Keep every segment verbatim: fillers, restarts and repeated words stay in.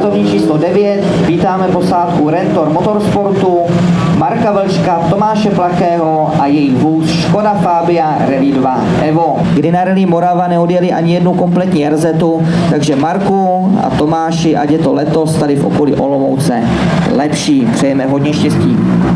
Startovní číslo devět, vítáme posádku Rentor Motorsportu, Marka Vlčka, Tomáše Plachého a jejich vůz Škoda Fabia Rally dva Evo. Kdy na Rally Morava neodjeli ani jednu kompletní R Z, takže Marku a Tomáši, ať je to letos tady v okolí Olomouce lepší. Přejeme hodně štěstí.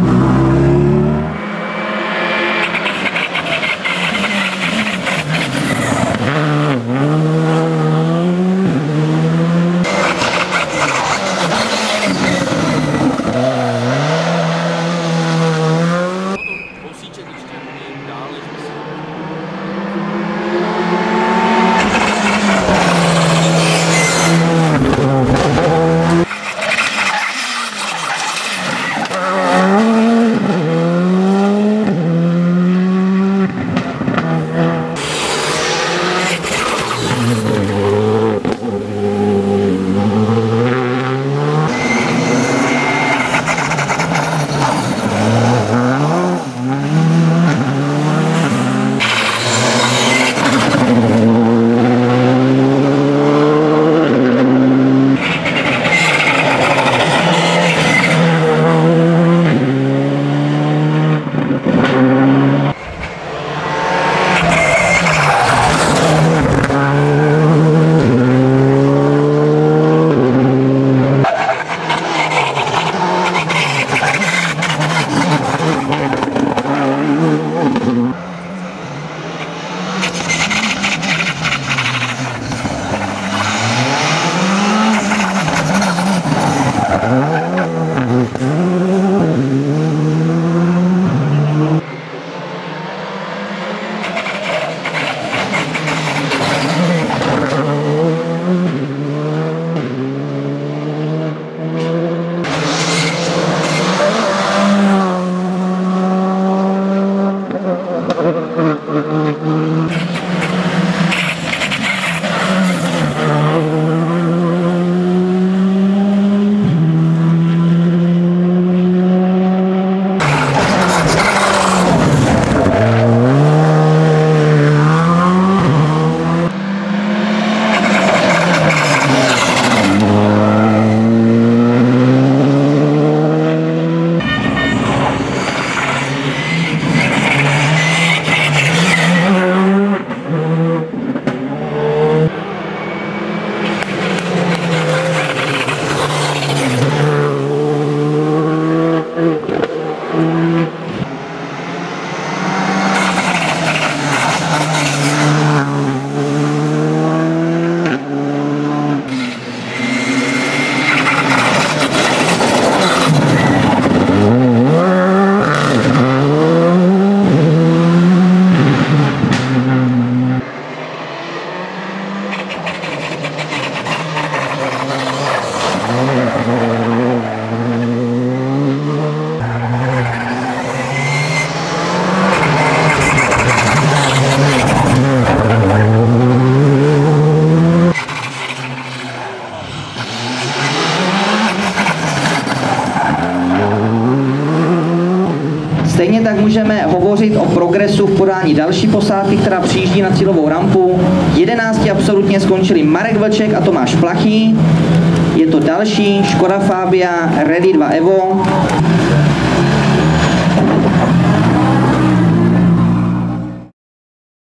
Stejně tak můžeme hovořit o progresu v podání další posádky, která přijíždí na cílovou rampu. jedenácti absolutně skončili Marek Vlček a Tomáš Plachý. Je to další Škoda Fabia Rally dva Evo.